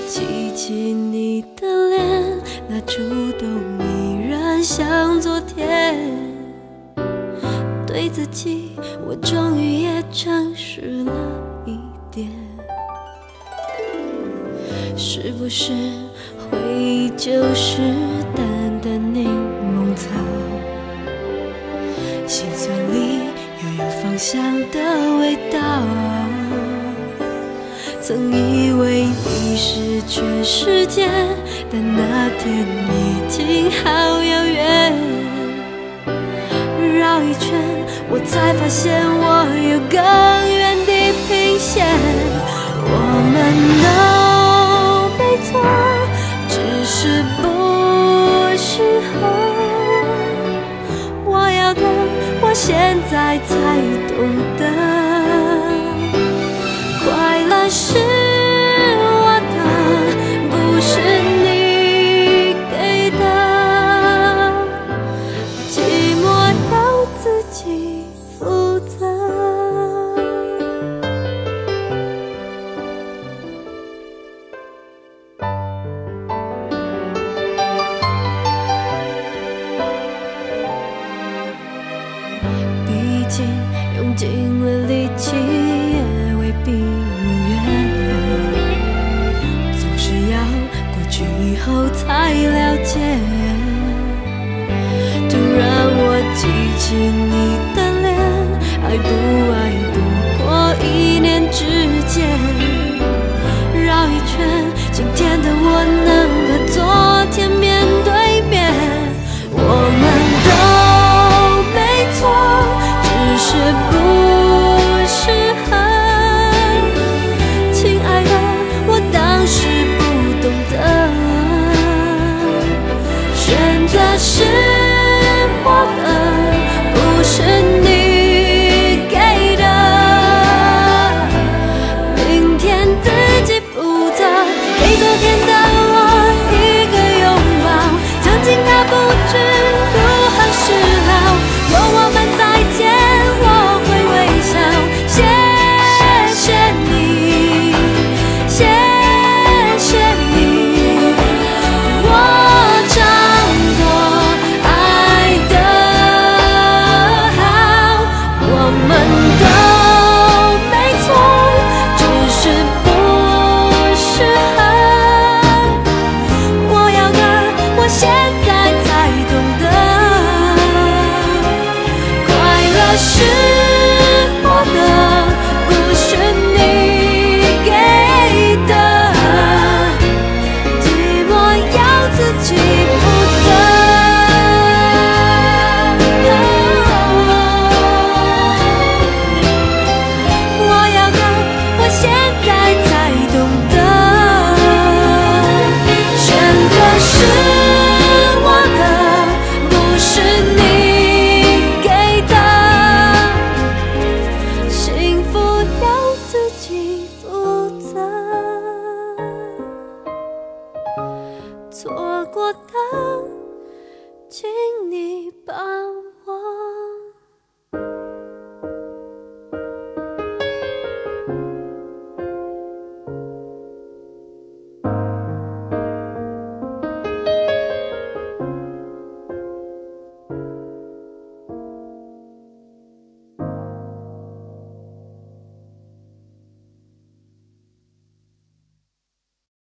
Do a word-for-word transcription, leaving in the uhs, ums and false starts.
记起你的脸，那触动依然像昨天。对自己，我终于也诚实了一点。是不是回忆就是淡淡柠檬草？心酸里又有芳香的味道。曾以为你是全世界，但那天已经好遥远。绕一圈，我才发现我有更远的平线。我们都没错，只是不适合。我要的，我现在才懂得。快乐是我的，不是你给的。寂寞要自己负责。毕竟用尽了力气，也未必如愿。总是要过去以后才了解。突然我记起你的脸，爱不爱不过一念之间。绕一圈，今天的我能和昨天面对面。我们都没错，只是不适合。亲爱的，我当时不懂得，选择是我的，不是你给的。明天自己负责，给昨天的我一个拥抱。曾经它不知如何是好，有我们再见，我会微笑。谢谢你，谢谢你，我掌舵爱得好。我们都没错，只是不适合。我要的，我现在才懂得。快乐是我的，不是你给的。寂寞要自己负责。我要的，我现在才懂得。选择是我的，不是你给的。幸福要自己负责。错过的，请你帮